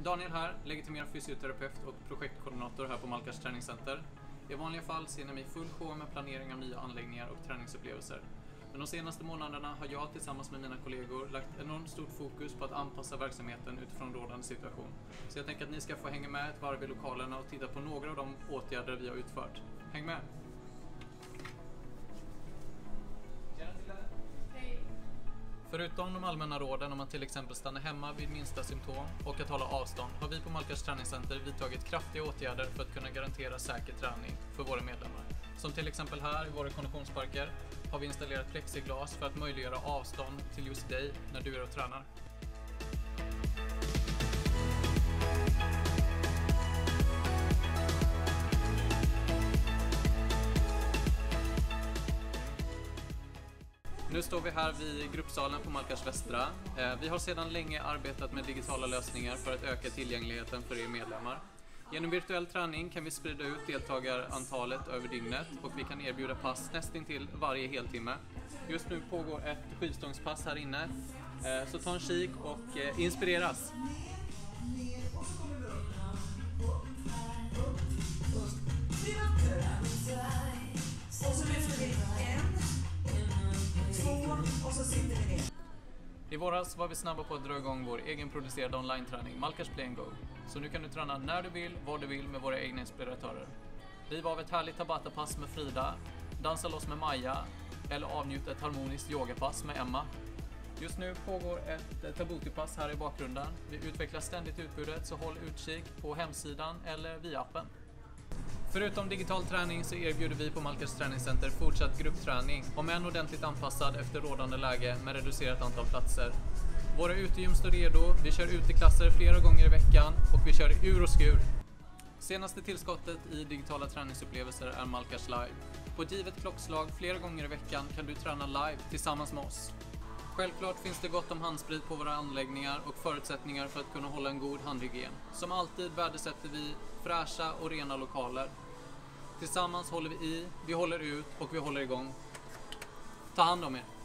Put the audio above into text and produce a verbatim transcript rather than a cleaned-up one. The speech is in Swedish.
Daniel här, legitimerad fysioterapeut och projektkoordinator här på Malkars träningscenter. I vanliga fall ser ni mig full show med planering av nya anläggningar och träningsupplevelser. Men de senaste månaderna har jag tillsammans med mina kollegor lagt enormt stort fokus på att anpassa verksamheten utifrån rådande situation. Så jag tänker att ni ska få hänga med ett varv i lokalerna och titta på några av de åtgärder vi har utfört. Häng med! Förutom de allmänna råden om att till exempel stanna hemma vid minsta symptom och att hålla avstånd har vi på Malkars träningscenter vidtagit kraftiga åtgärder för att kunna garantera säker träning för våra medlemmar. Som till exempel här i våra konditionsparker har vi installerat plexiglas för att möjliggöra avstånd till just dig när du är och tränar. Nu står vi här vid gruppsalen på Malkars Västra. Vi har sedan länge arbetat med digitala lösningar för att öka tillgängligheten för er medlemmar. Genom virtuell träning kan vi sprida ut deltagarantalet över dygnet och vi kan erbjuda pass nästintill varje heltimme. Just nu pågår ett skivstångspass här inne, så ta en kik och inspireras! Och så lyfter vi en, två och så sitter vi ner. I våras var vi snabba på att dra igång vår egenproducerade online-träning Malkars Play and Go. Så nu kan du träna när du vill, var du vill med våra egna inspiratörer. Riv av ett härligt Tabata-pass med Frida, dansa loss med Maja eller avnjuta ett harmoniskt yogapass med Emma. Just nu pågår ett Tabuti-pass här i bakgrunden. Vi utvecklar ständigt utbudet, så håll utkik på hemsidan eller via appen. Förutom digital träning så erbjuder vi på Malkars träningscenter fortsatt gruppträning, om än ordentligt anpassad efter rådande läge med reducerat antal platser. Våra utegym står redo, vi kör uteklasser flera gånger i veckan och vi kör ur och skur. Senaste tillskottet i digitala träningsupplevelser är Malkars Live. På ett givet klockslag flera gånger i veckan kan du träna live tillsammans med oss. Självklart finns det gott om handsprit på våra anläggningar och förutsättningar för att kunna hålla en god handhygien. Som alltid värdesätter vi fräscha och rena lokaler. Tillsammans håller vi i, vi håller ut och vi håller igång. Ta hand om er!